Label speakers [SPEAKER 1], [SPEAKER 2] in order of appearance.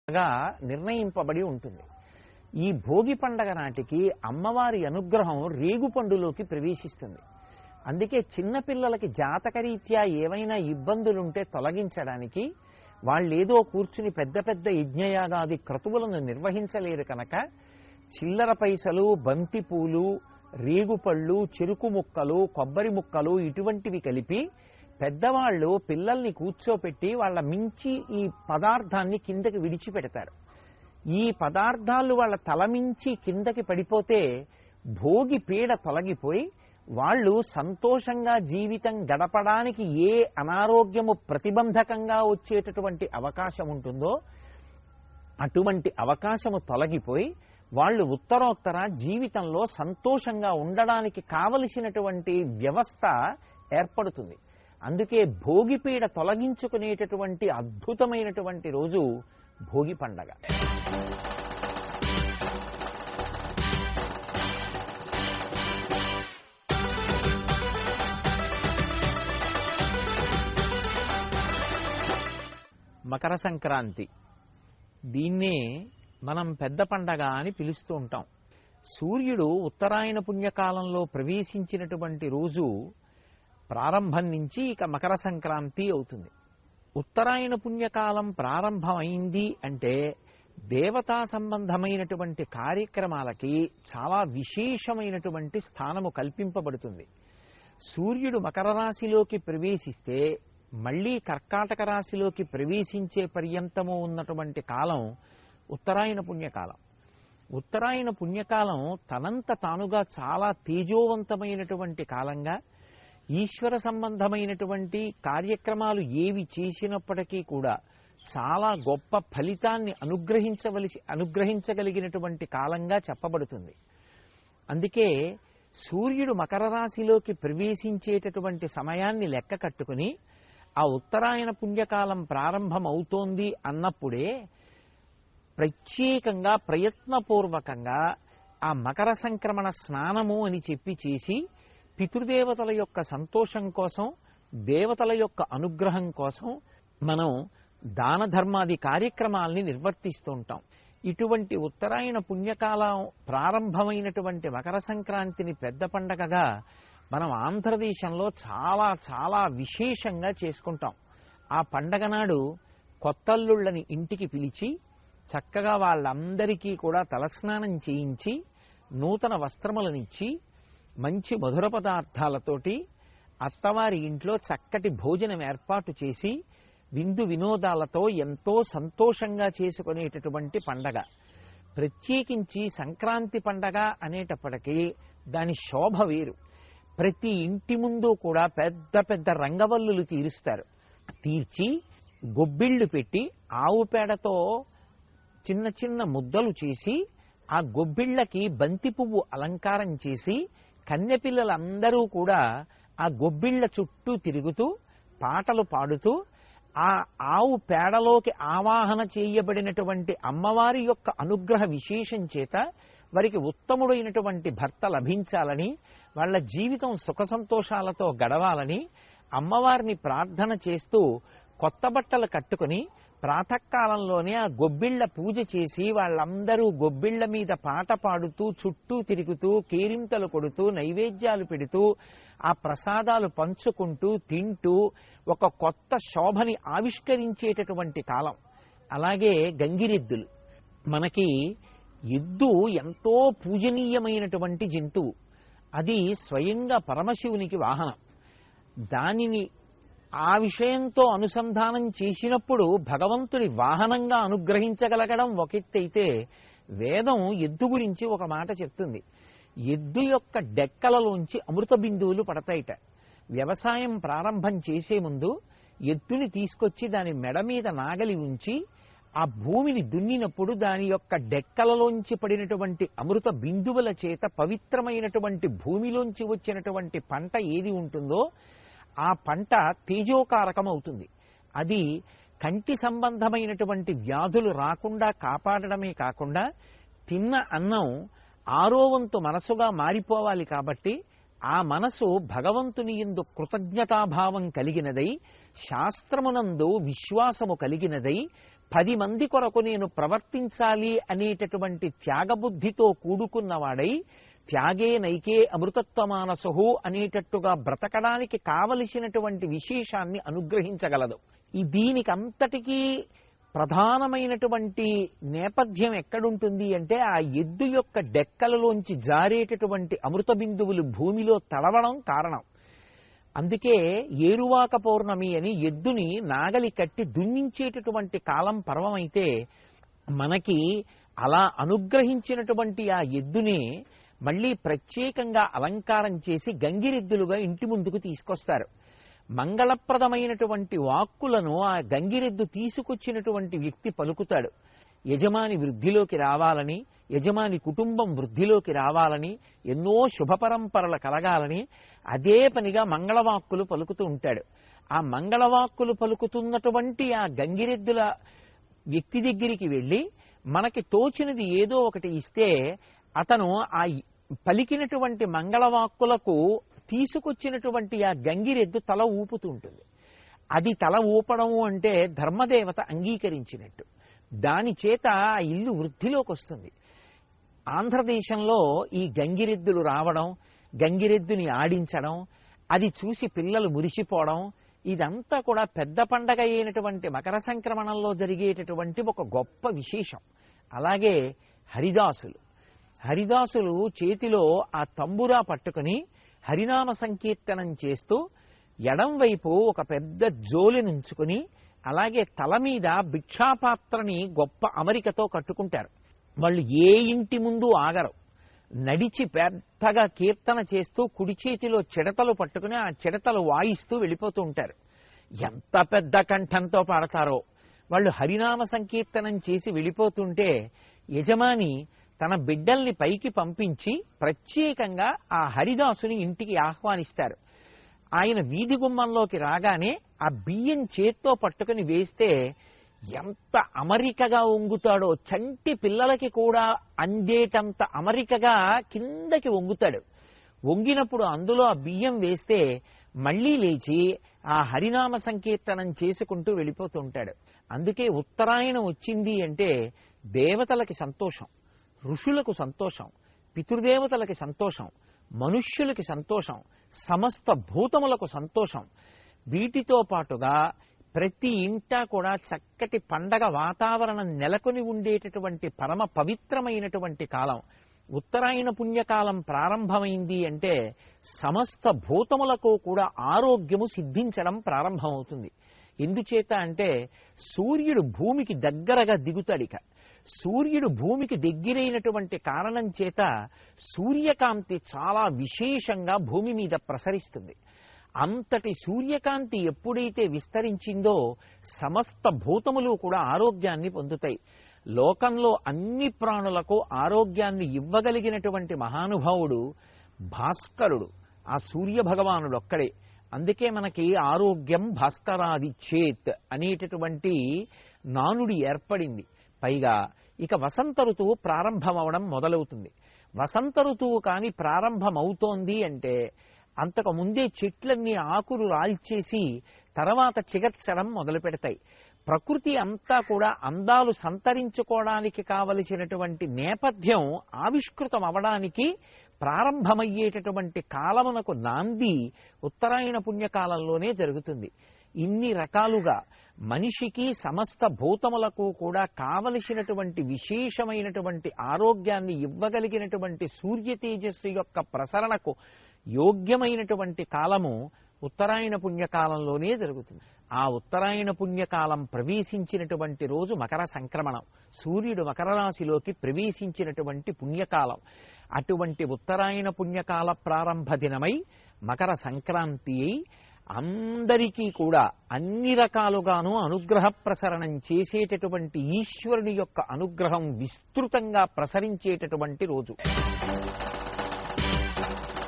[SPEAKER 1] నిర్ణయింపబడి ఉంటుంది. ఈ భోగి పండగ నాటికి అమ్మవారి అనుగ్రహం రేగుపండులోకి ప్రవేశిస్తుంది. అందుకే చిన్నపిల్లలకి జాతకరీత్యా ఏవైనా ఇబ్బందులుంటే తొలగించడానికి వాళ్ళేదో కూర్చుని పెద్ద పెద్ద యజ్ఞయాగాది క్రతువులను నిర్వహించలేరు కనుక చిల్లర పైసలు, బంతిపూలు, రేగుపళ్ళు, చెరుకు ముక్కలు, కొబ్బరి ముక్కలు ఇటువంటివి కలిపి పెద్దవాళ్ళు పిల్లల్ని కూర్చోపెట్టి వాళ్ళ మించి ఈ పదార్థాన్ని కిందకి విడిచిపెడతారు. ఈ పదార్థాలు వాళ్ళ తలమించి కిందకి పడిపోతే భోగి పీడ తొలగిపోయి వాళ్ళు సంతోషంగా జీవితం గడపడానికి ఏ అనారోగ్యము ప్రతిబంధకంగా వచ్చేటటువంటి అవకాశం ఉంటుందో అటువంటి అవకాశము తొలగిపోయి వాళ్ళు ఉత్తరోత్తర జీవితంలో సంతోషంగా ఉండడానికి కావలసినటువంటి వ్యవస్థ ఏర్పడుతుంది. అందుకే భోగిపీడ తొలగించుకునేటటువంటి అద్భుతమైనటువంటి రోజు భోగి పండగ. మకర సంక్రాంతి, దీన్నే మనం పెద్ద పండగ అని పిలుస్తూ ఉంటాం. సూర్యుడు ఉత్తరాయణ పుణ్యకాలంలో ప్రవేశించినటువంటి రోజు ప్రారంభం నుంచి ఇక మకర సంక్రాంతి అవుతుంది. ఉత్తరాయణ పుణ్యకాలం ప్రారంభమైంది అంటే దేవతా సంబంధమైనటువంటి కార్యక్రమాలకి చాలా విశేషమైనటువంటి స్థానము కల్పింపబడుతుంది. సూర్యుడు మకర రాశిలోకి ప్రవేశిస్తే మళ్లీ కర్కాటక రాశిలోకి ప్రవేశించే పర్యంతము ఉన్నటువంటి కాలం ఉత్తరాయణ పుణ్యకాలం. ఉత్తరాయణ పుణ్యకాలం తనంత తానుగా చాలా తేజోవంతమైనటువంటి కాలంగా, ఈశ్వర సంబంధమైనటువంటి కార్యక్రమాలు ఏవి చేసినప్పటికీ కూడా చాలా గొప్ప ఫలితాన్ని అనుగ్రహించగలిగినటువంటి కాలంగా చెప్పబడుతుంది. అందుకే సూర్యుడు మకర రాశిలోకి ప్రవేశించేటటువంటి సమయాన్ని లెక్క కట్టుకుని ఆ ఉత్తరాయణ పుణ్యకాలం ప్రారంభమవుతోంది అన్నప్పుడే ప్రత్యేకంగా ప్రయత్నపూర్వకంగా ఆ మకర సంక్రమణ స్నానము అని చెప్పి చేసి పితృదేవతల యొక్క సంతోషం కోసం, దేవతల యొక్క అనుగ్రహం కోసం మనం దాన ధర్మాది కార్యక్రమాల్ని నిర్వర్తిస్తూ ఉంటాం. ఇటువంటి ఉత్తరాయణ పుణ్యకాలం ప్రారంభమైనటువంటి మకర సంక్రాంతిని పెద్ద పండగగా మనం ఆంధ్రదేశంలో చాలా చాలా విశేషంగా చేసుకుంటాం. ఆ పండగ నాడు కొత్తల్లుళ్ళని ఇంటికి పిలిచి చక్కగా వాళ్ళందరికీ కూడా తలస్నానం చేయించి నూతన వస్త్రములనిచ్చి మంచి మధుర పదార్థాలతోటి అత్తవారి ఇంట్లో చక్కటి భోజనం ఏర్పాటు చేసి విందు వినోదాలతో ఎంతో సంతోషంగా చేసుకునేటటువంటి పండగ. ప్రత్యేకించి సంక్రాంతి పండగ అనేటప్పటికీ దాని శోభ వేరు. ప్రతి ఇంటి ముందు కూడా పెద్ద పెద్ద రంగవల్లులు తీర్చి గొబ్బిళ్లు పెట్టి ఆవు పేడతో చిన్న చిన్న ముద్దలు చేసి ఆ గొబ్బిళ్లకి బంతి పువ్వు అలంకారం చేసి కన్నెపిల్లలందరూ కూడా ఆ గొబ్బిళ్ల చుట్టూ తిరుగుతూ పాటలు పాడుతూ ఆ ఆవు పేడలోకి ఆవాహన చేయబడినటువంటి అమ్మవారి యొక్క అనుగ్రహ విశేషం చేత వారికి ఉత్తముడైనటువంటి భర్త లభించాలని, వాళ్ళ జీవితం సుఖ సంతోషాలతో గడవాలని అమ్మవారిని ప్రార్థన చేస్తూ కొత్త బట్టలు కట్టుకుని ప్రాతకాలంలోనే ఆ గొబ్బిళ్ల పూజ చేసి వాళ్ళందరూ గొబ్బిళ్ల మీద పాట పాడుతూ చుట్టూ తిరుగుతూ కేరింతలు కొడుతూ నైవేద్యాలు పెడుతూ ఆ ప్రసాదాలు పంచుకుంటూ తింటూ ఒక కొత్త శోభని ఆవిష్కరించేటటువంటి కాలం. అలాగే గంగిరెద్దులు, మనకి ఎద్దు ఎంతో పూజనీయమైనటువంటి జంతువు. అది స్వయంగా పరమశివునికి వాహనం. దానిని ఆ విషయంతో అనుసంధానం చేసినప్పుడు భగవంతుడి వాహనంగా అనుగ్రహించగలగడం ఒక ఎత్తైతే, వేదం ఎద్దు గురించి ఒక మాట చెప్తుంది. ఎద్దు యొక్క డెక్కలలోంచి అమృత బిందువులు పడతాయిట. వ్యవసాయం ప్రారంభం చేసే ముందు ఎద్దుని తీసుకొచ్చి దాని మెడ మీద నాగలి ఉంచి ఆ భూమిని దున్నినప్పుడు దాని యొక్క డెక్కలలోంచి పడినటువంటి అమృత బిందువుల చేత పవిత్రమైనటువంటి భూమిలోంచి వచ్చినటువంటి పంట ఏది ఉంటుందో ఆ పంట తేజోకారకం అవుతుంది. అది కంటి సంబంధమైనటువంటి వ్యాధులు రాకుండా కాపాడడమే కాకుండా తిన్న అన్నం ఆరో వంతు మనసుగా మారిపోవాలి. కాబట్టి ఆ మనసు భగవంతుని యందు కృతజ్ఞతాభావం కలిగినదై, శాస్త్రమునందు విశ్వాసము కలిగినదై, 10 మంది కొరకు నేను ప్రవర్తించాలి అనేటటువంటి త్యాగబుద్ధితో కూడుకున్నవాడై త్యాగే నైకే అమృతత్వమానసహు అనేటట్టుగా బ్రతకడానికి కావలసినటువంటి విశేషాన్ని అనుగ్రహించగలదు. దీనికంతటికీ ప్రధానమైనటువంటి నేపథ్యం ఎక్కడుంటుంది అంటే ఆ ఎద్దు యొక్క డెక్కలలోంచి జారేటటువంటి అమృత బిందువులు భూమిలో తడవడం కారణం. అందుకే ఏరువాక పౌర్ణమి అని ఎద్దుని నాగలి కట్టి దున్నించేటటువంటి కాలం పర్వమైతే మనకి అలా అనుగ్రహించినటువంటి ఆ ఎద్దుని మళ్ళీ ప్రత్యేకంగా అలంకారం చేసి గంగిరెద్దులుగా ఇంటి ముందుకు తీసుకొస్తారు. మంగళప్రదమైనటువంటి వాక్కులను ఆ గంగిరెద్దు తీసుకొచ్చినటువంటి వ్యక్తి పలుకుతాడు. యజమాని వృద్ధిలోకి రావాలని, యజమాని కుటుంబం వృద్ధిలోకి రావాలని, ఎన్నో శుభపరంపరలు కలగాలని అదే పనిగా మంగళవాక్కులు పలుకుతూ ఉంటాడు. ఆ మంగళవాక్కులు పలుకుతున్నటువంటి ఆ గంగిరెద్దుల వ్యక్తి దగ్గరికి వెళ్ళి మనకి తోచినది ఏదో ఒకటి ఇస్తే అతను ఆ పలికినటువంటి మంగళవాక్కులకు తీసుకొచ్చినటువంటి ఆ గంగిరెద్దు తల ఊపుతూ ఉంటుంది. అది తల ఊపడము అంటే ధర్మదేవత అంగీకరించినట్టు. దాని చేత ఆ ఇల్లు వృద్ధిలోకి వస్తుంది. ఆంధ్రదేశంలో ఈ గంగిరెద్దులు రావడం, గంగిరెద్దుని ఆడించడం, అది చూసి పిల్లలు మురిసిపోవడం, ఇదంతా కూడా పెద్ద పండగ అయినటువంటి మకర సంక్రమణంలో జరిగేటటువంటి ఒక గొప్ప విశేషం. అలాగే హరిదాసులు చేతిలో ఆ తంబురా పట్టుకుని హరినామ సంకీర్తనం చేస్తూ ఎడం వైపు ఒక పెద్ద జోలెనుంచుకుని అలాగే తల మీద భిక్షాపాత్రని గొప్ప అమరికతో కట్టుకుంటారు. వాళ్ళు ఏ ఇంటి ముందు ఆగరు. నడిచి పెద్దగా కీర్తన చేస్తూ కుడి చేతిలో చిడతలు పట్టుకుని ఆ చిడతలు వాయిస్తూ వెళ్ళిపోతూ ఉంటారు. ఎంత పెద్ద కంఠంతో పాడతారో. వాళ్ళు హరినామ సంకీర్తనం చేసి వెళ్ళిపోతుంటే యజమాని తన బిడ్డల్ని పైకి పంపించి ప్రత్యేకంగా ఆ హరిదాసుని ఇంటికి ఆహ్వానిస్తారు. ఆయన వీధి గుమ్మంలోకి రాగానే ఆ బియ్యం చేత్తో పట్టుకుని వేస్తే ఎంత అమరికగా వంగుతాడో, చంటి పిల్లలకి కూడా అందేటంత అమరికగా కిందకి వంగుతాడు. వంగినప్పుడు అందులో ఆ బియ్యం వేస్తే మళ్లీ లేచి ఆ హరినామ సంకీర్తనం చేసుకుంటూ వెళ్ళిపోతూ ఉంటాడు. అందుకే ఉత్తరాయణం వచ్చింది అంటే దేవతలకి సంతోషం, ఋషులకు సంతోషం, పితృదేవతలకి సంతోషం, మనుష్యులకి సంతోషం, సమస్త భూతములకు సంతోషం. వీటితో పాటుగా ప్రతి ఇంటా కూడా చక్కటి పండగ వాతావరణం నెలకొని ఉండేటటువంటి పరమ పవిత్రమైనటువంటి కాలం. ఉత్తరాయణ పుణ్యకాలం ప్రారంభమైంది అంటే సమస్త భూతములకు కూడా ఆరోగ్యము సిద్ధించడం ప్రారంభమవుతుంది. ఎందుచేత అంటే సూర్యుడు భూమికి దగ్గరగా దిగుతాడిక. సూర్యుడు భూమికి దగ్గరైనటువంటి కారణం చేత సూర్యకాంతి చాలా విశేషంగా భూమి మీద ప్రసరిస్తుంది. అంతటి సూర్యకాంతి ఎప్పుడైతే విస్తరించిందో సమస్త భూతములు కూడా ఆరోగ్యాన్ని పొందుతాయి. లోకంలో అన్ని ప్రాణులకు ఆరోగ్యాన్ని ఇవ్వగలిగినటువంటి మహానుభావుడు భాస్కరుడు, ఆ సూర్య భగవానుడు ఒక్కడే. అందుకే మనకి ఆరోగ్యం భాస్కరాది చేత్ అనేటటువంటి నానుడి ఏర్పడింది. పైగా ఇక వసంత ఋతువు ప్రారంభమవడం మొదలవుతుంది. వసంత ఋతువు కానీ ప్రారంభమవుతోంది అంటే అంతకు ముందే చెట్లన్నీ ఆకులు రాల్చేసి తర్వాత చిగర్చడం మొదలు పెడతాయి. ప్రకృతి అంతా కూడా అందాలు సంతరించుకోవడానికి కావలసినటువంటి నేపథ్యం ఆవిష్కృతం అవడానికి ప్రారంభమయ్యేటటువంటి కాలమునకు నాంది ఉత్తరాయణ పుణ్యకాలంలోనే జరుగుతుంది. ఇన్ని రకాలుగా మనిషికి సమస్త భూతములకు కూడా కావలసినటువంటి విశేషమైనటువంటి ఆరోగ్యాన్ని ఇవ్వగలిగినటువంటి సూర్య తేజస్సు యొక్క ప్రసరణకు యోగ్యమైనటువంటి కాలము ఉత్తరాయణ పుణ్యకాలంలోనే జరుగుతుంది. ఆ ఉత్తరాయణ పుణ్యకాలం ప్రవేశించినటువంటి రోజు మకర సంక్రమణం, సూర్యుడు మకర రాశిలోకి ప్రవేశించినటువంటి పుణ్యకాలం. అటువంటి ఉత్తరాయణ పుణ్యకాల ప్రారంభ దినమై మకర సంక్రాంతి అయి అందరికీ కూడా అన్ని రకాలుగాను అనుగ్రహ ప్రసరణం చేసేటటువంటి ఈశ్వరుని యొక్క అనుగ్రహం విస్తృతంగా ప్రసరించేటటువంటి రోజు.